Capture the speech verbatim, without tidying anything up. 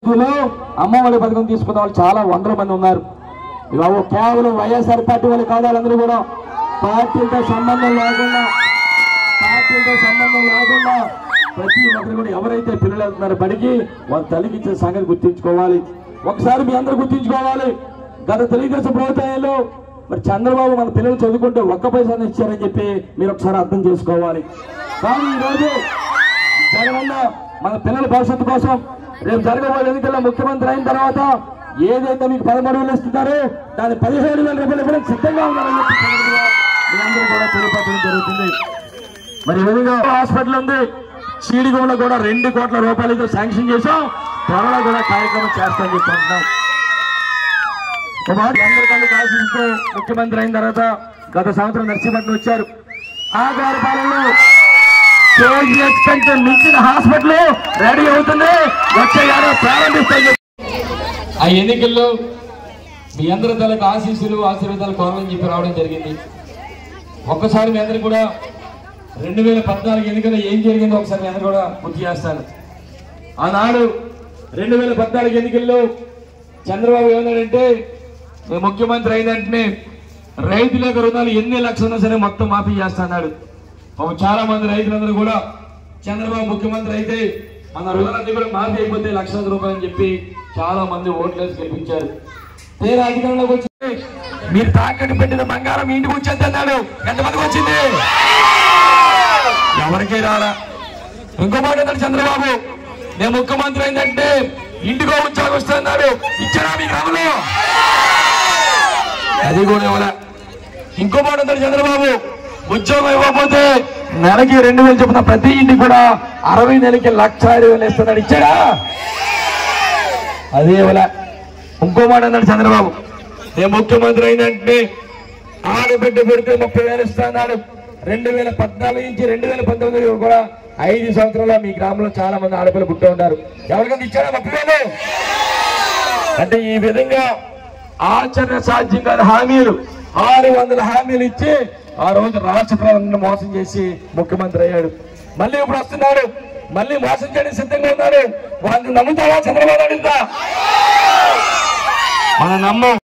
అమ్మఒడి పథకం తీసుకున్న వాళ్ళు చాలా వందల మంది ఉన్నారు. ఇవాళ కేవలం వైఎస్ఆర్ పార్టీ వాళ్ళు కాదు, వాళ్ళందరూ కూడా పార్టీలతో సంబంధం లేకుండా పార్టీలతో సంబంధం లేకుండా ప్రతి ఒక్కరు కూడా ఎవరైతే పిల్లలు వెళ్తున్నారో బడికి వాళ్ళ తల్లికి ఇచ్చే సంగతి గుర్తించుకోవాలి. ఒకసారి మీ అందరూ గుర్తించుకోవాలి, గత తెలుగుదేశం ప్రభుత్వంలో మరి చంద్రబాబు మన పిల్లలు చదువుకుంటే ఒక్క పైసా ఇచ్చారని చెప్పి మీరు ఒకసారి అర్థం చేసుకోవాలి. కానీ ఈరోజు జగనన్న మన పిల్లల భవిష్యత్తు కోసం రేపు జరగబోయే ఎన్నికల్లో ముఖ్యమంత్రి అయిన తర్వాత ఏదైతే మీకు పదమూడు వేలు ఇస్తున్నారో దాని పదిహేడు వేల రూపాయలు ఇవ్వడానికి సిద్ధంగా ఉన్నారని చెప్పి మీ అందరూ కూడా తెలియపరచడం జరుగుతుంది. మరి విధంగా హాస్పిటల్ ఉంది, చీడిగూడలో కూడా రెండు కోట్ల రూపాయలతో శాంక్షన్ చేశాం, త్వరలో కూడా కార్యక్రమం చేస్తామని చెప్పుకుంటున్నాం. అందరికీ ఆశిస్తూ ముఖ్యమంత్రి అయిన తర్వాత గత సంవత్సరం నర్సీపట్నం వచ్చారు. ఆ గారి పాలనలో కేజీహెచ్ కంటే మించిన హాస్పిటల్ రెడీ అవుతుంది, వచ్చే ఏడాది ప్రారంభిస్తాయి. ఆ ఎన్నికల్లో మీ అందరి తలకు ఆశీస్సులు ఆశీర్వాదాలు కోరాలని చెప్పి రావడం జరిగింది. ఒక్కసారి మీ అందరూ కూడా రెండు వేల పద్నాలుగు ఎన్నికల్లో ఏం జరిగిందో ఒకసారి మీ అందరూ కూడా గుర్తు చేస్తాను. ఆనాడు రెండు వేల పద్నాలుగు ఎన్నికల్లో చంద్రబాబు ఏమన్నాడంటే నేను ముఖ్యమంత్రి అయినంటనే రైతుల యొక్క రుణాలు ఎన్ని లక్షలు ఉన్నా సరే మొత్తం మాఫీ చేస్తాడు. చాలా మంది రైతులందరూ కూడా చంద్రబాబు ముఖ్యమంత్రి అయితే మన రుణాలన్నీ కూడా మాఫీ అయిపోతే లక్షల రూపాయలు అని చెప్పి చాలా మంది ఓట్లేసి గెలిపించారు. తీరా అధికారంలోకి వచ్చి మీరు తాకట్టు పెట్టిన బంగారం ఇంటికి వచ్చేది అన్నాడు. ఎంతమందికి వచ్చింది? ఎవరికీ రాలా. ఇంకో మాట అన్నాడు చంద్రబాబు, నేను ముఖ్యమంత్రి అయిందంటే ఇంటికో ఉద్యోగం వస్తున్నాడు, ఇచ్చారా మీ గ్రామంలో? అది కూడా ఇవ్వలే. ఇంకో మాట అన్నాడు చంద్రబాబు, ఉద్యోగం ఇవ్వకపోతే నెలకి రెండు వేలు చొప్పున ప్రతి ఇంటికి కూడా అరవై నెలకి లక్ష ఐదు వేలు ఇస్తున్నాడు, ఇచ్చాడా? అదే ఇవ్వలే. ఇంకో మాట అన్నాడు చంద్రబాబు, నేను ముఖ్యమంత్రి అయినంటే ఆడబిడ్డ పెడితే ముప్పై వేలు ఇస్తున్నాడు. రెండు వేల పద్నాలుగు నుంచి రెండు వేల పంతొమ్మిది కూడా ఐదు సంవత్సరాల మీ గ్రామంలో చాలా మంది ఆడపిల్లలు పుట్టి ఉన్నారు, ఎవరికైనా ఇచ్చాడా ముప్పై వేలు? అంటే ఈ విధంగా ఆచరణ సాధ్యం కాని హామీలు ఆరు వందల హామీలు ఇచ్చి ఆ రోజు రాష్ట్ర ప్రజలను మోసం చేసి ముఖ్యమంత్రి అయ్యాడు. మళ్ళీ ఇప్పుడు వస్తున్నాడు, మళ్ళీ మోసం చేయడానికి సిద్ధంగా ఉన్నాడు. వాళ్ళని నమ్ముతావా చంద్రబాబు? అడుగుతా మన నమ్మం.